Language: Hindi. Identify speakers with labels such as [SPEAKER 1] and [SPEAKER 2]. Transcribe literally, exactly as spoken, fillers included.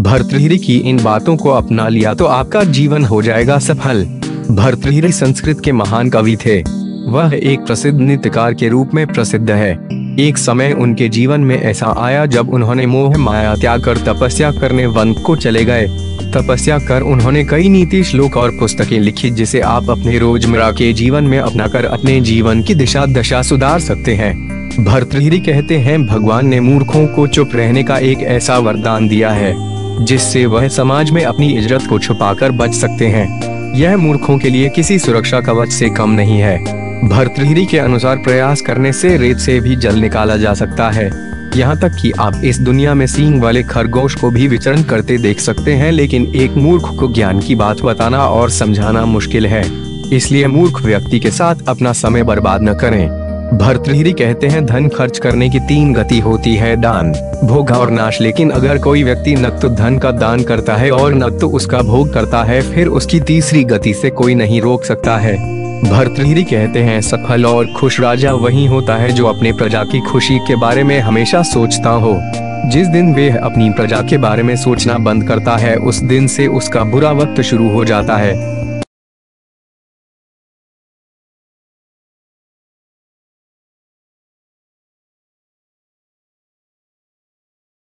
[SPEAKER 1] भर्तृहरि की इन बातों को अपना लिया तो आपका जीवन हो जाएगा सफल। भर्तृहरि संस्कृत के महान कवि थे। वह एक प्रसिद्ध नृत्यकार के रूप में प्रसिद्ध है। एक समय उनके जीवन में ऐसा आया जब उन्होंने मोह माया त्याग कर तपस्या करने वन को चले गए। तपस्या कर उन्होंने कई नीति श्लोक और पुस्तकें लिखी जिसे आप अपने रोजमर्रा के जीवन में अपनाकर अपने जीवन की दिशा दशा सुधार सकते हैं। भर्तृहरि कहते हैं, भगवान ने मूर्खों को चुप रहने का एक ऐसा वरदान दिया है जिससे वह समाज में अपनी इज्जत को छुपाकर बच सकते हैं। यह मूर्खों के लिए किसी सुरक्षा कवच से कम नहीं है। भर्तृहरि के अनुसार प्रयास करने से रेत से भी जल निकाला जा सकता है। यहाँ तक कि आप इस दुनिया में सींग वाले खरगोश को भी विचरण करते देख सकते हैं, लेकिन एक मूर्ख को ज्ञान की बात बताना और समझाना मुश्किल है। इसलिए मूर्ख व्यक्ति के साथ अपना समय बर्बाद न करें। भर्तृहरि कहते हैं, धन खर्च करने की तीन गति होती है, दान, भोग और नाश। लेकिन अगर कोई व्यक्ति न तो धन का दान करता है और न तो उसका भोग करता है, फिर उसकी तीसरी गति से कोई नहीं रोक सकता है। भर्तृहरि कहते हैं, सफल और खुश राजा वही होता है जो अपने प्रजा की खुशी के बारे में हमेशा सोचता हो। जिस दिन वह अपनी प्रजा के बारे में सोचना बंद करता है, उस दिन से उसका बुरा वक्त शुरू हो जाता है।